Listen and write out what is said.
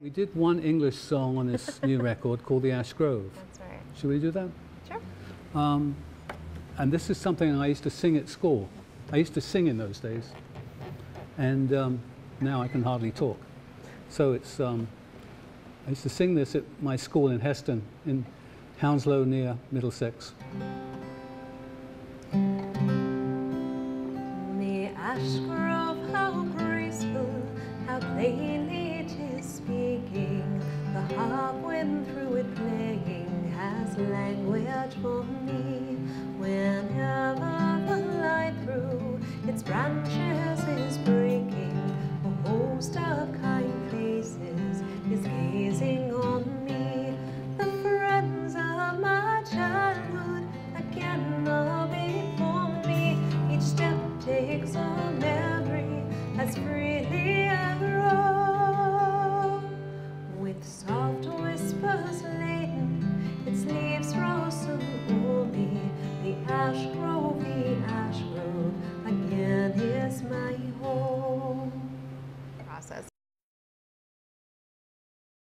We did one English song on this new record called the Ashgrove. That's right. Should we do that? Sure. And this is something I used to sing at school. I used to sing in those days, and now I can hardly talk. So it's, I used to sing this at my school in Heston, in Hounslow near Middlesex. The Ashgrove, how graceful, how plainly it is speaking. The harp went through it playing has language for me. Whenever the light through its branches is breaking, a host of